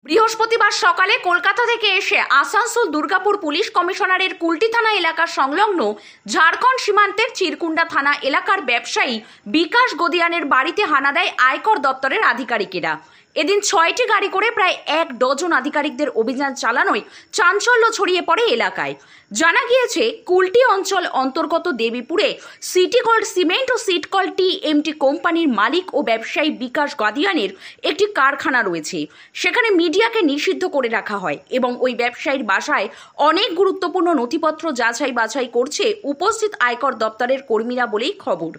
বৃহস্পতিবার সকালে কলকাতা থেকে এসে আসানসোল দুর্গাপুর পুলিশ কমিশনারের কুলটি থানা এলাকার সংলগ্ন ঝাড়খণ্ড সীমান্তের চিরকুন্ডা থানা এলাকার ব্যবসায়ী বিকাশ গদিয়ানের বাড়িতে হানা দেয় আয়কর দপ্তরের আধিকারিকেরা। এদিন 6টি গাড়ি করে প্রায় 1 ডজন আধিকারিকদের অভিযান চালানোয় চাঞ্চল্য ছড়িয়ে পড়ে এলাকায়। জানা গিয়েছে, কুলটি অঞ্চল অন্তর্গত দেবীপুরে সিটি গোল্ড সিমেন্ট ও সিটকল টিএমটি কোম্পানির মালিক ও ব্যবসায়ী বিকাশ গদিয়ানের একটি কারখানা রয়েছে। সেখানে মিডিয়াকে নিষিদ্ধ করে রাখা হয় এবং ওই ব্যবসায়ীর বাসায় অনেক গুরুত্বপূর্ণ নথিপত্র যাচাই বাছাই করছে উপস্থিত আয়কর দপ্তরের কর্মীরা বলেই খবর।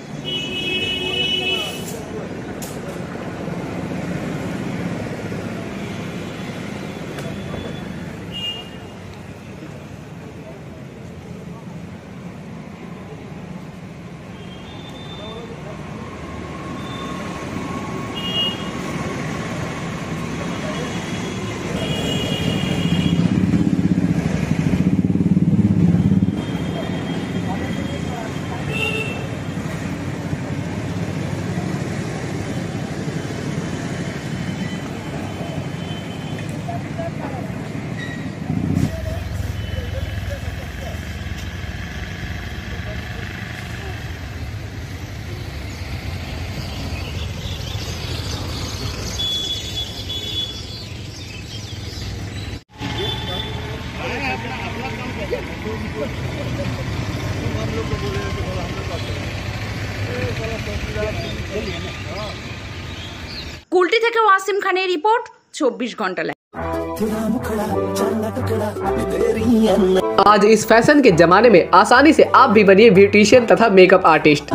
কুলটি থেকে ওয়াসিম খানের রিपोर्ट 24 घंटा लाइव। आज इस फैशन के जमाने में आसानी से आप भी बनिए ब्यूटिशियन तथा मेकअप आर्टिस्ट।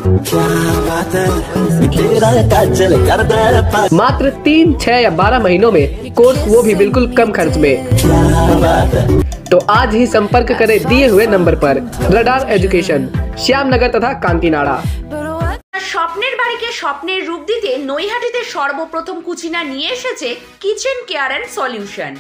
मात्र 3, 6 या 12 महीनों में कोर्स, वो भी बिल्कुल कम खर्च में। तो आज ही संपर्क करें दिए हुए नंबर पर। रडार एजुकेशन, श्यामनगर तथा कांकीनाड़ा। স্বপ্নের বাড়িকে স্বপ্নের রূপ দিতে নৈহাটিতে সর্বপ্রথম কুচিনা নিয়ে এসেছে কিচেন কেয়ার অ্যান্ড সলিউশন।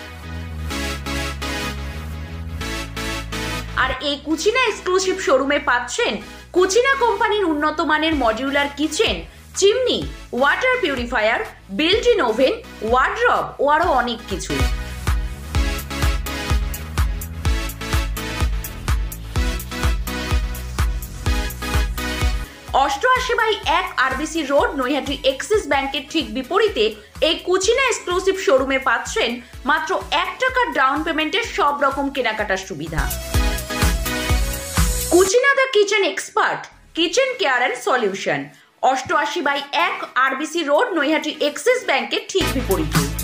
আর এই কুচিনা এক্সক্লুসিভ শোরুমে পাচ্ছেন কুচিনা কোম্পানির উন্নত মানের modular kitchen, chimney, water purifier, built in oven, wardrobe ও আরো অনেক কিছু। 88/1 আরবিসি রোড, নৈহাটি এক্সিস ব্যাংকের ঠিক বিপরীতে এই কুচিনা এক্সক্লুসিভ শোরুমে পাচ্ছেন মাত্র 1 টাকার ডাউন পেমেন্টের সব রকম কেনাকাটার সুবিধা। Cucina the kitchen expert, kitchen care and solution, 88/1 RBC road, Naihati Axis ব্যাংকের ঠিক বিপরীতে।